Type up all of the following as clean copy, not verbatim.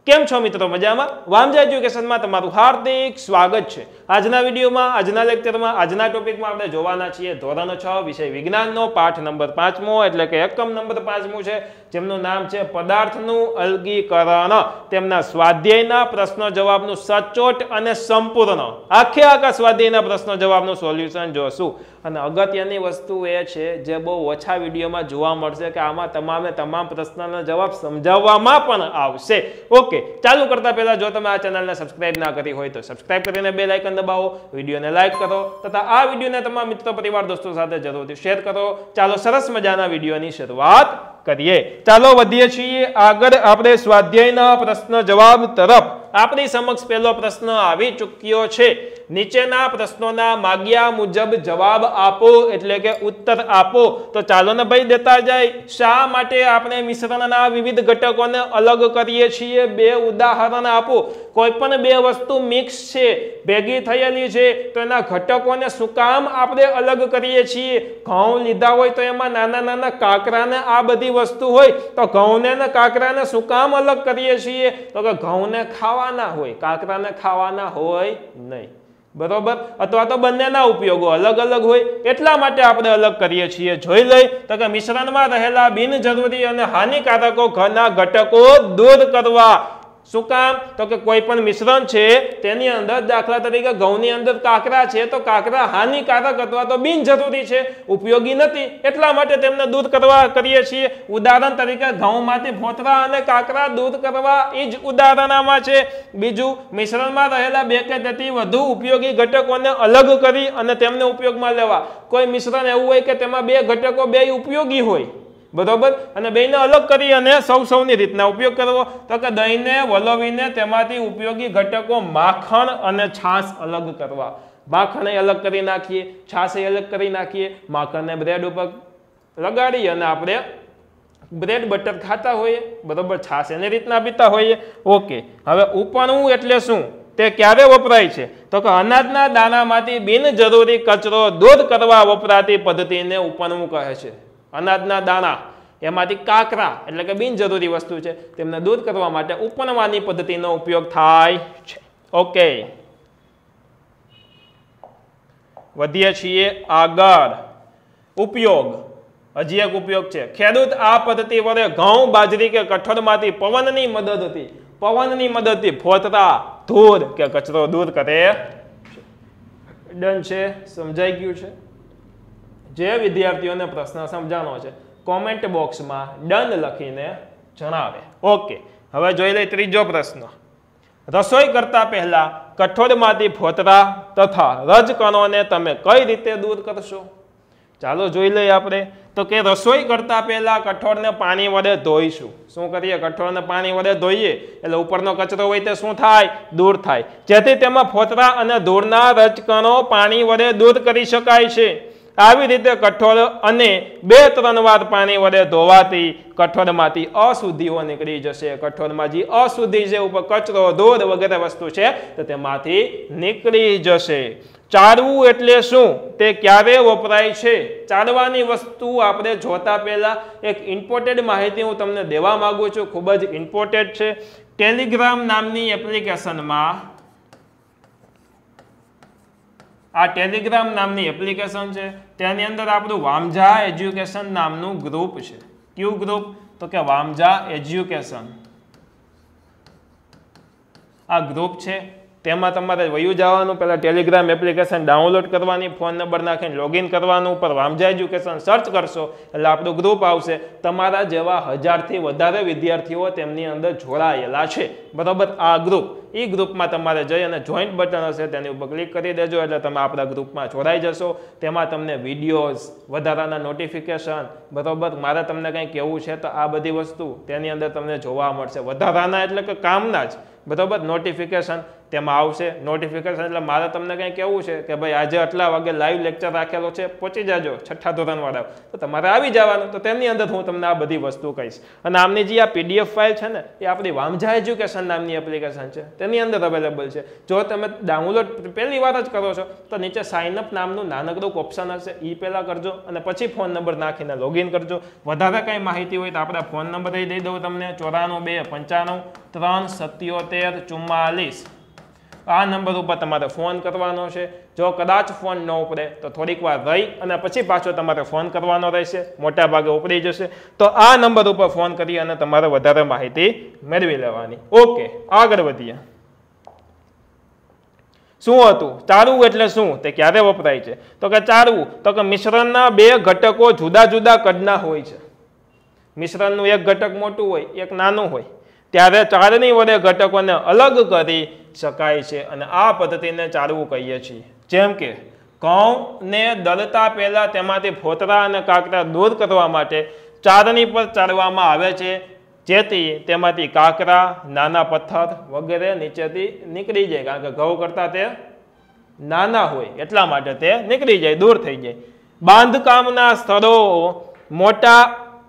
કેમ છો મિત્રો? મજામાં? વામજા એજ્યુકેશનમાં તમારું હાર્દિક સ્વાગત છે। આજના વિડીયોમાં, આજના લેક્ચરમાં, આજના ટોપિકમાં આપણે જોવાના છીએ ધોરણ 6 વિષય વિજ્ઞાનનો પાઠ નંબર 5મો એટલે કે એકમ નંબર 5મું છે, જેમનું નામ છે પદાર્થનું અલગીકરણ। તેમના સ્વાધ્યાયના પ્રશ્નો જવાબનું સચોટ અને સંપૂર્ણ આખા સ્વાધ્યાયના પ્રશ્નો જવાબનું સોલ્યુશન જોશું। અને અગત્યની વસ્તુ એ છે જે બહુ ઓછા વિડીયોમાં જોવા મળશે કે આમાં તમામ પ્રશ્નોના જવાબ સમજાવવામાં પણ આવશે। ઓકે, ચાલુ કરતા પહેલા જો તમે આ ચેનલને સબસ્ક્રાઇબ ના કરી હોય તો સબસ્ક્રાઇબ કરીને બેલ આઇકન દબાવો, વિડીયોને લાઈક કરો તથા આ વિડીયોને તમામ મિત્રો પરિવાર દોસ્તો સાથે જરૂરથી શેર કરો। ચાલો સરસ મજાના વિડીયોની શરૂઆત કરીએ। ચાલો વધીએ છીએ આગળ આપણે સ્વાધ્યાયના પ્રશ્ન જવાબ તરફ। આપણી સમક્ષ પહેલો પ્રશ્ન આવી ચૂક્યો છે। નીચેના પ્રશ્નોના માગ્યા મુજબ જવાબ આપો એટલે કે ઉત્તર આપો। તો ચાલો ને ભાઈ દેતા જાય। શા માટે આપણે મિશ્રણના વિવિધ ઘટકોને અલગ કરીએ છીએ? બે ઉદાહરણ આપો। કોઈ પણ બે વસ્તુ મિક્સ છે, ભેગી થયેલી છે, તો એના ઘટકોને શું કામ આપણે અલગ કરીએ છીએ? ઘઉં લીધા હોય તો એમાં નાના નાના કાકરાને આ બધી વસ્તુ હોય તો ઘઉંને ને કાકરાને શું કામ અલગ કરીએ છીએ? તો કે ઘઉંને ખાવાના હોય, કાકરાને ખાવાના હોય નહીં, બરોબર? અથવા તો બંનેના ઉપયોગો અલગ અલગ હોય એટલા માટે આપણે અલગ કરીએ છીએ। જોઈ લઈ તો કે મિશ્રણમાં રહેલા બિનજરૂરી અને હાનિકારકો ઘના ઘટકો દૂર કરવા। શું કામ? તો કે કોઈ પણ મિશ્રણ છે તેની અંદર દાખલા તરીકે ઘઉંની અંદર કાકરા છે તો કાકરા હાનિકારક અથવા તો બિનજરૂરી છે, ઉપયોગી નથી, એટલા માટે તેમને દૂર કરવા કરીએ છીએ। ઉદાહરણ તરીકે ઘઉંમાંથી ફોતરા અને કાકરા દૂર કરવા એ જ ઉદાહરણ આમાં છે। બીજું, મિશ્રણમાં રહેલા બે કે તેથી વધુ ઉપયોગી ઘટકોને અલગ કરી અને તેમને ઉપયોગમાં લેવા। કોઈ મિશ્રણ એવું હોય કે તેમાં બે ઘટકો બે ઉપયોગી હોય, બરોબર, અને બેને અલગ કરી અને સૌની રીતના ઉપયોગ કરવો। તો કે દહીંને વલોવીને તેમાંથી ઉપયોગી ઘટકો માખણ અને છાશ અલગ કરવા। માખણ અલગ કરી નાખીએ, છાશ અલગ કરી નાખીએ, માખણને બ્રેડ ઉપર લગાડી અને આપણે બ્રેડ બટર ખાતા હોઈએ, બરોબર, છાશ એની રીતના પીતા હોઈએ। ઓકે, હવે ઉપણવું એટલે શું? તે ક્યારે વપરાય છે? તો કે અનાજના દાણામાંથી બિનજરૂરી કચરો દૂર કરવા વપરાતી પદ્ધતિને ઉપણવું કહે છે। અનાજના દાણા એમાંથી કાકરા એટલે કે બિનજરૂરી વસ્તુ છે તેમને દૂર કરવા માટે ઉપણવાની પદ્ધતિનો ઉપયોગ થાય છે। ઓકે, વધીએ છીએ આગળ। ઉપયોગ, હજી એક ઉપયોગ છે। ખેડૂત આ પદ્ધતિ વડે ઘઉં, બાજરી કે કઠોળમાંથી પવનની મદદથી ફોતરા, ધૂળ કે કચરો દૂર કરે છે। ડન છે? સમજાઈ ગયું છે? જે વિદ્યાર્થીઓને પ્રશ્ન સમજાણો છે કોમેન્ટ બોક્સમાં ડન લખીને જણાવે। ઓકે, હવે જોઈ લઈએ ત્રીજો પ્રશ્ન। રસોઈ કરતા પહેલા કઠોળમાંથી ફોતરા તથા રજકણોને તમે કઈ રીતે દૂર કરશો? ચાલો જોઈ લઈએ આપણે। તો કે રસોઈ કરતા પહેલા કઠોળને પાણી વડે ધોઈશું। શું કરીએ? કઠોળને પાણી વડે ધોઈએ એટલે ઉપરનો કચરો હોય તે શું થાય? દૂર થાય, જેથી તેમાં ફોતરા અને ધૂળના રજકણો પાણી વડે દૂર કરી શકાય છે। આવી રીતે કઠોળ અને 2-3 વાર પાણી વડે ધોવાથી કઠોળમાંથી અશુદ્ધિઓ નીકળી જશે। કઠોળમાં જે અશુદ્ધિ છે, ઉપર કચરો, ધૂળ વગેરે વસ્તુ છે તો તેમાંથી નીકળી જશે। ચાળવું એટલે શું? તે ક્યારે વપરાય છે? ચાળવાની વસ્તુ આપણે જોતા પહેલા એક ઇમ્પોર્ટન્ટ માહિતી હું તમને દેવા માંગુ છું, ખૂબ જ ઇમ્પોર્ટન્ટ છે। ટેલિગ્રામ નામની એપ્લિકેશનમાં, આ ટેલિગ્રામ નામની એપ્લિકેશન છે તેની અંદર આપણું વામજા એજ્યુકેશન નામનું ગ્રુપ છે। કયું ગ્રુપ? તો કે વામજા એજ્યુકેશન। આ ગ્રુપ છે તેમાં તમારે વયું જવાનું, પહેલા ટેલિગ્રામ એપ્લિકેશન ડાઉનલોડ કરવાની, ફોન નંબર નાખીને લોગિન કરવાનું, ઉપર વામજા એજ્યુકેશન સર્ચ કરશો એટલે આપણું ગ્રુપ આવશે। તમારા જેવા 1000થી વધારે વિદ્યાર્થીઓ તેમની અંદર જોડાયેલા છે, બરોબર? આ ગ્રુપ, એ ગ્રુપમાં તમારે જઈ અને જોઈન્ટ બટન હશે તેની ઉપર ક્લિક કરી દેજો એટલે તમે આપણા ગ્રુપમાં જોડાઈ જશો। તેમાં તમને વિડીયોઝ, વધારાના નોટિફિકેશન, બરોબર, મારે તમને કંઈ કહેવું છે તો આ બધી વસ્તુ તેની અંદર તમને જોવા મળશે। વધારાના એટલે કે કામના જ, બરાબર નોટિફિકેશન તેમાં આવશે નોટિફિકેશન એટલે મારે તમને કંઈ કહેવું છે કે ભાઈ આજે આટલા વાગે લાઈવ લેક્ચર રાખેલો છે પહોંચી જાજો 6ઠ્ઠા ધોરણવાળા તો તમારે આવી જવાનું તો તેની અંદર હું તમને આ બધી વસ્તુ કહીશ અને આમની જે આ પીડીએફ ફાઇલ છે ને એ આપણી વામજા એજ્યુકેશન નામની એપ્લિકેશન છે તેની અંદર અવેલેબલ છે જો તમે ડાઉનલોડ પહેલી વાર જ કરો છો તો નીચે સાઇન અપ નામનું નાનકડું ઓપ્શન હશે એ પહેલાં કરજો અને પછી ફોન નંબર નાખીને લોગિન કરજો વધારે કંઈ માહિતી હોય તો આપણે ફોન નંબર દઈ દઉં તમને 94 295 377 44 આ નંબર ઉપર તમારે ફોન કરવાનો છે જો કદાચ ફોન ન ઉપડે તો થોડીક વાર રહી અને પછી પાછો તમારે ફોન કરવાનો રહેશે મોટા ભાગે ઉપડી જશે તો આ નંબર ઉપર ફોન કરી અને તમારે વધારે માહિતી મેળવી લેવાની ઓકે આગળ વધીએ શું હતું ચાળવું એટલે શું તે ક્યારે વપરાય છે તો કે ચાળવું તો કે મિશ્રણના બે ઘટકો જુદા જુદા કદના હોય છે મિશ્રણનું એક ઘટક મોટું હોય એક નાનું હોય ત્યારે ચાળણી વડે ઘટકોને અલગ કરી શકાય છે અને આ પદ્ધતિને ચાળવું કહીએ છીએ જેમ કે ઘઉંને દળતા પહેલા તેમાંથી ફોતરા અને કાકરા દૂર કરવા માટે ચાળણી પર ચાળવામાં આવે છે જેથી તેમાંથી કાકરા નાના પથ્થર વગેરે નીચેથી નીકળી જાય કારણ કે ઘઉં કરતાં તે નાના હોય એટલા માટે તે નીકળી જાય દૂર થઈ જાય બાંધકામના સ્થળો મોટા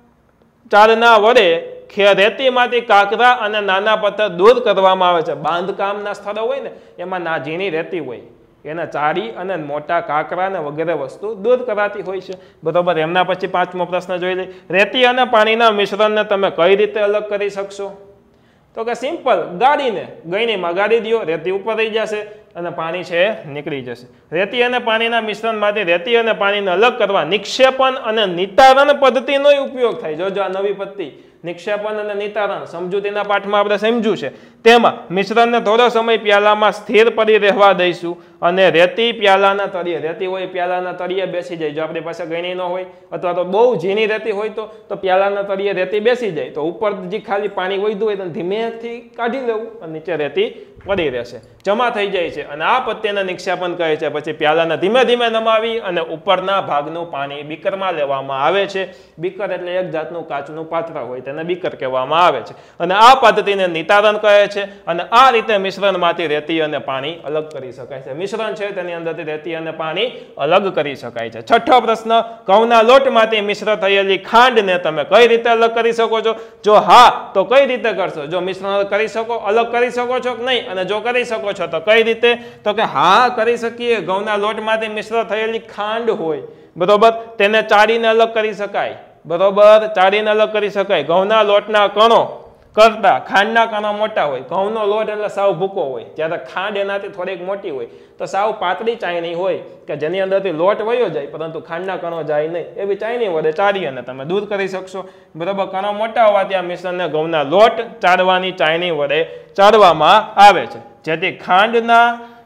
ચાળના વડે રેતીમાંથી કાકરા અને નાના પથ્થર દૂર કરવામાં આવે છે બાંધકામના સ્થળો હોય ને એમાં ઝીણી રેતી હોય એને ચાળી અને મોટા કાકરા અને વગેરે વસ્તુ દૂર કરાતી હોય છે બરોબર એમના પછી પાંચમો પ્રશ્ન જોઈ લઈએ રેતી અને પાણીના મિશ્રણને તમે કઈ રીતે અલગ કરી શકશો તો કે સિમ્પલ ગાડીને ગળણીમાં ગાડી દો રેતી ઉપર રહી જશે અને પાણી છે નીકળી જશે રેતી અને પાણીના મિશ્રણમાંથી રેતી અને પાણીને અલગ કરવા નિક્ષેપણ અને નિતારણ પદ્ધતિનો ઉપયોગ થાય જો આ નવી પદ્ધતિ નિક્ષેપણ અને નિતારણ સમજૂતીના પાઠમાં આપણે સમજ્યું છે તેમાં મિશ્રણને થોડો સમય પ્યાલામાં સ્થિર પડી રહેવા દઈશું અને રેતી પ્યાલાના તળિયે રેતી હોય પ્યાલાના તળિયે બેસી જાય જો આપણી પાસે ગળણી ન હોય અથવા તો બહુ ઝીણી રેતી હોય તો પ્યાલાના તળિયે રેતી બેસી જાય તો ઉપર જે ખાલી પાણી વધ્યું હોય તો ધીમેથી કાઢી લેવું અને નીચે રેતી પડી રહેશે જમા થઈ જાય છે અને આ પદ્ધતિને નિક્ષેપણ કહે છે પછી પ્યાલાને ધીમે ધીમે નમાવી અને ઉપરના ભાગનું પાણી બીકરમાં લેવામાં આવે છે બીકર એટલે એક જાતનું કાચનું પાત્ર હોય તેને બીકર કહેવામાં આવે છે અને આ પદ્ધતિને નિતારણ કહે છે અને આ રીતે મિશ્રણમાંથી રેતી અને પાણી અલગ કરી શકાય છે મિશ્રણ છે તેની અંદરથી રેતી અને પાણી અલગ કરી શકાય છે છઠ્ઠો પ્રશ્ન ઘઉંના લોટમાંથી મિશ્ર થયેલી ખાંડને તમે કઈ રીતે અલગ કરી શકો છો જો હા તો કઈ રીતે કરશો જો મિશ્રણ કરી શકો અલગ કરી શકો છો કે નહીં અને જો કરી શકો છો તો કઈ રીતે તો કે હા કરી શકીએ ઘઉંના લોટમાંથી મિશ્ર થયેલી ખાંડ હોય બરોબર તેને ચાળીને અલગ કરી શકાય બરોબર ચાળીને અલગ કરી શકાય ઘઉંના લોટના કણો કરતા ખાંડના કણો મોટા હોય ઘઉંનો લોટ એટલે સાવ ભૂકો હોય જ્યારે ખાંડ એનાથી થોડીક મોટી હોય તો સાવ પાતળી ચાયણી હોય કે જેની અંદરથી લોટ વયો જાય પરંતુ ખાંડના કણો જાય નહીં એવી ચાયણી વડે ચાળી અને તમે દૂર કરી શકશો બરાબર કણો મોટા હોવાથી આ મિશ્રણને ઘઉંના લોટ ચાળવાની ચાયણી વડે ચાળવામાં આવે છે જેથી ખાંડના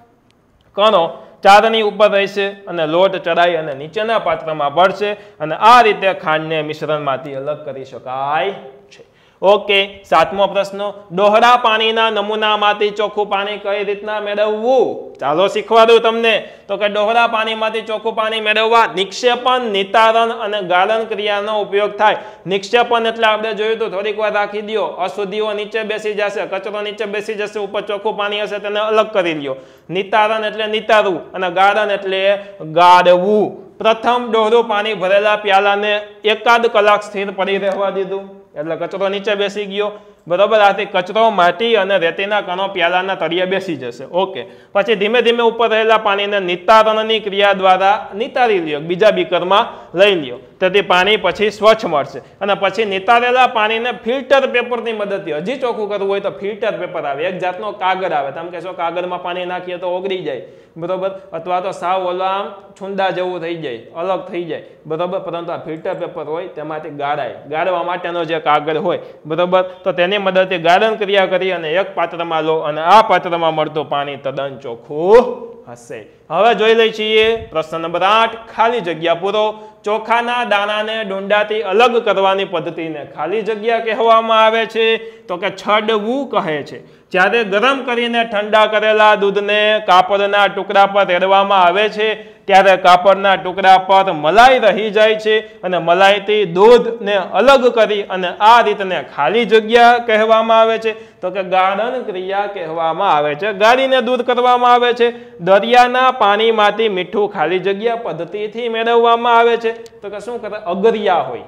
કણો ચાળણી ઉપર રહેશે અને લોટ ચડાઈ અને નીચેના પાત્રમાં ભળશે અને આ રીતે ખાંડને મિશ્રણમાંથી અલગ કરી શકાય છે ઓકે સાતમો પ્રશ્ન ડોહળા પાણીના નમૂનામાંથી ચોખ્ખું પાણી કઈ રીતના મેળવવું ચાલો શીખવાડું તમને તો કે ડોહળા પાણીમાંથી ચોખ્ખું પાણી મેળવવા નિક્ષેપણ નિતારણ અને ગાળણ ક્રિયાનો ઉપયોગ થાય નિક્ષેપણ એટલે આપણે જોયું તો થોડીક વાર રાખી દો અશુદ્ધિઓ નીચે બેસી જશે કચરો નીચે બેસી જશે ઉપર ચોખ્ખું પાણી હશે તેને અલગ કરી લ્યો નિતારણ એટલે નિતારવું અને ગાળણ એટલે ગાળવું પ્રથમ ડોહળું પાણી ભરેલા પ્યાલાને એકાદ કલાક સ્થિર પડી રહેવા દીધું એટલે કચરો નીચે બેસી ગયો બરોબર આથી કચરો માટી અને રેતીના કણો પ્યાલાના તળિયે બેસી જશે ઓકે પછી ધીમે ધીમે ઉપર રહેલા પાણીને નિતારણની ક્રિયા દ્વારા નિતારી લ્યો બીજા બીકરમાં લઈ લ્યો તેથી પાણી પછી સ્વચ્છ મળશે અને પછી નિતારેલા પાણીને ફિલ્ટર પેપરની મદદથી હજી ચોખ્ખું કરવું હોય તો ફિલ્ટર પેપર આવે એક જાતનો કાગળ આવે તમે કહેશો કાગળમાં પાણી નાખીએ તો ઓગળી જાય બરોબર અથવા તો સાવ ઓલો આમ છુંદા જેવું થઈ જાય અલગ થઈ જાય બરોબર પરંતુ આ ફિલ્ટર પેપર હોય તેમાંથી ગાળવા માટેનો જે કાગળ હોય બરોબર તો તેની મદદથી ગાળણ ક્રિયા કરી અને એક પાત્રમાં લો અને આ પાત્રમાં મળતું પાણી તદ્દન ચોખ્ખું હશે હવે જોઈ લઈએ છીએ પ્રશ્ન નંબર 8 ખાલી જગ્યા પૂરો ચોખાના દાણાને ડુંડાથી અલગ કરવાની પદ્ધતિને ખાલી જગ્યા કહેવામાં આવે છે તો કે છડવું કહે છે જ્યારે ગરમ કરીને ઠંડા કરેલા દૂધને કાપડના ટુકડા પર રેડવામાં આવે છે ત્યારે કાપડના ટુકડા પર મલાઈ રહી જાય છે અને મલાઈથી દૂધને અલગ કરી અને આ રીતને ખાલી જગ્યા કહેવામાં આવે છે તો કે ગાળણ ક્રિયા કહેવામાં આવે છે ગાળીને દૂધ કરવામાં આવે છે દરિયાના પાણીમાંથી મીઠું ખાલી જગ્યા પદ્ધતિથી મેળવવામાં આવે છે તો કે શું કરે અગરિયા હોય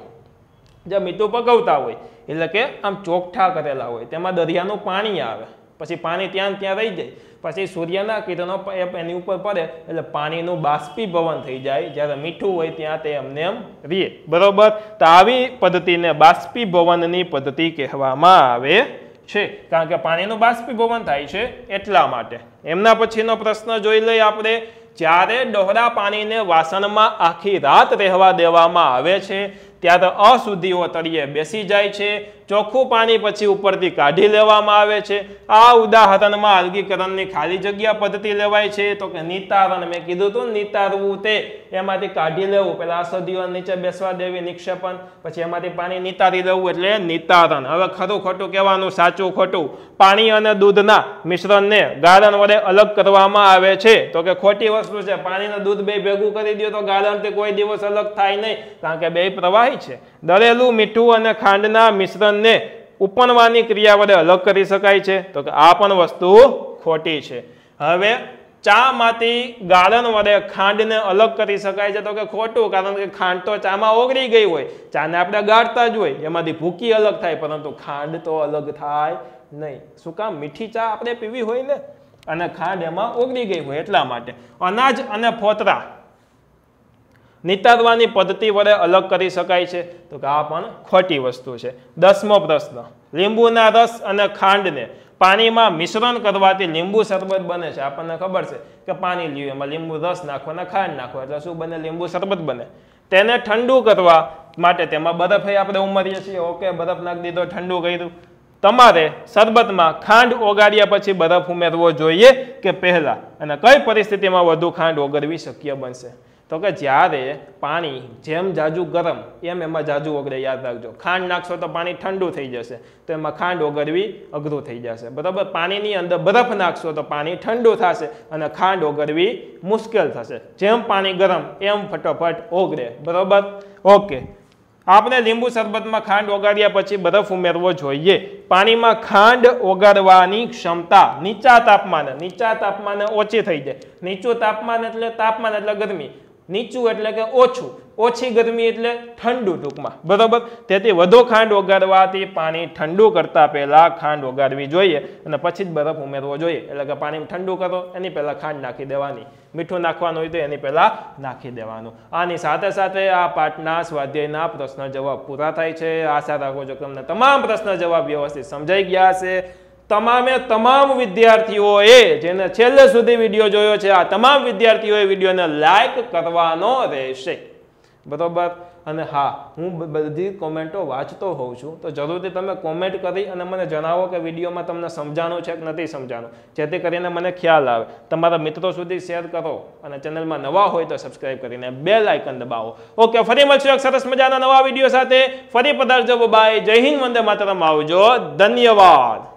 જે મીઠું પકવતા હોય એટલે કે આમ ચોખ્ઠા કરેલા હોય તેમાં દરિયાનું પાણી આવે પછી પાણી ત્યાં રહી જાય પછી સૂર્યના કિરણો એની ઉપર પડે એટલે પાણીનું બાષ્પીભવન થઈ જાય જ્યારે મીઠું હોય ત્યાં તે એમને એમ રહે બરોબર તો આવી પદ્ધતિને બાષ્પીભવનની પદ્ધતિ કહેવામાં આવે છે કારણ કે પાણીનું બાષ્પીભવન થાય છે એટલા માટે એમના પછીનો પ્રશ્ન જોઈ લઈએ આપણે જ્યારે ડહોળા પાણીને વાસણમાં આખી રાત રહેવા દેવામાં આવે છે ત્યારે અશુદ્ધિઓ તળિયે બેસી જાય છે ચોખ્ખું પાણી પછી ઉપરથી કાઢી લેવામાં આવે છે આ ઉદાહરણમાં અલગીકરણની ખાલી જગ્યા પદ્ધતિ લેવાય છે તો કે નિતારણ મેં કીધું હતું નિતારવું તે એમાંથી કાઢી લેવું પેલા અશુદ્ધિઓ નીચે બેસવા દેવી નિક્ષેપણ પછી એમાંથી પાણી નિતારી લેવું એટલે નિતારણ હવે ખરું ખોટું કહેવાનું સાચું ખોટું પાણી અને દૂધના મિશ્રણને ગાળણ વડે અલગ કરવામાં આવે છે તો કે ખોટી વસ્તુ છે પાણી અને દૂધ બે ભેગું કરી દો તો ગાળણથી કોઈ દિવસ અલગ થાય નહીં કારણ કે બે પ્રવાહી છે દળેલું મીઠું અને ખાંડના મિશ્રણને ઉપનવાની ક્રિયા વડે અલગ કરી શકાય છે તો કે આ પણ વસ્તુ ખોટી છે હવે ચામાંથી ગાળણ વડે ખાંડને અલગ કરી શકાય છે તો કે ખોટું કારણ કે ખાંડ તો ચામાં ઓગળી ગઈ હોય ચાને આપણે ગાળતા જ હોય એમાંથી ભૂકી અલગ થાય પરંતુ ખાંડ તો અલગ થાય નહીં શું કામ મીઠી ચા આપણે પીવી હોય ને અને ખાંડ એમાં ઓગળી ગઈ હોય એટલા માટે અનાજ અને ફોતરા નિતારવાની પદ્ધતિ વડે અલગ કરી શકાય છે તો કે આ પણ ખોટી વસ્તુ છે 10મો પ્રશ્ન લીંબુના રસ અને ખાંડને પાણીમાં મિશ્રણ કરવાથી લીંબુ શરબત બને છે આપણને ખબર છે કે પાણી લ્યું એમાં લીંબુ રસ નાખો અને ખાંડ નાખો એટલે શું બને લીંબુ શરબત બને તેને ઠંડુ કરવા માટે તેમાં બરફ આપણે ઉમેરીએ છીએ ઓકે બરફ નાખી દીધો ઠંડુ કર્યું તમારે શરબતમાં ખાંડ ઓગાળ્યા પછી બરફ ઉમેરવો જોઈએ કે પહેલા અને કઈ પરિસ્થિતિમાં વધુ ખાંડ ઓગળવી શક્ય બનશે તો કે જ્યારે પાણી જેમ જાજુ ગરમ એમાં જાજુ ઓગળે યાદ રાખજો ખાંડ નાખશો તો પાણી ઠંડુ થઈ જશે તો એમાં ખાંડ ઓગળવી અઘરું થઈ જશે બરાબર પાણીની અંદર બરફ નાખશો તો પાણી ઠંડુ થશે અને ખાંડ ઓગળવી મુશ્કેલ થશે જેમ પાણી ગરમ એમ ફટોફટ ઓગળે બરાબર ઓકે આપણે લીંબુ શરબતમાં ખાંડ ઓગાળ્યા પછી બરફ ઉમેરવો જોઈએ પાણીમાં ખાંડ ઓગાળવાની ક્ષમતા નીચા તાપમાને ઓછી થઈ જાય નીચું તાપમાન એટલે ગરમી નીચું એટલે કે ઓછું ઓછી ગરમી એટલે ઠંડુ ટૂંકમાં બરાબર તેથી વધુ ખાંડ ઓગાળવાથી પાણી ઠંડુ કરતા પહેલા ખાંડ ઓગાળવી જોઈએ અને પછી જ બરફ ઉમેરવો જોઈએ એટલે કે પાણી ઠંડુ કરો એની પહેલા ખાંડ નાખી દેવાની મીઠું નાખવાનું હોય તો એની પહેલા નાખી દેવાનું આની સાથે સાથે આ પાઠના સ્વાધ્યાયના પ્રશ્ન જવાબ પૂરા થાય છે આશા રાખો છો કે તમને તમામ પ્રશ્ન જવાબ વ્યવસ્થિત સમજાઈ ગયા હશે તમામ વિદ્યાર્થીઓએ જેને છેલ્લે સુધી વિડીયો જોયો છે આ તમામ વિદ્યાર્થીઓએ વિડીયોને લાઈક કરવાનો રહેશે બરોબર અને હા હું બધી કોમેન્ટો વાંચતો હોઉં છું તો જરૂરથી તમે કોમેન્ટ કરી અને મને જણાવો કે વિડીયોમાં તમને સમજાણું છે કે નથી સમજાણું જેથી કરીને મને ખ્યાલ આવે તમારા મિત્રો સુધી શેર કરો અને ચેનલમાં નવા હોય તો સબસ્ક્રાઇબ કરીને બેલ આઇકન દબાવો ઓકે ફરી મળશું એક સરસ મજાના નવા વિડીયો સાથે ફરી પધારજો બાય જય હિન્દ વંદે માતરમ આવજો ધન્યવાદ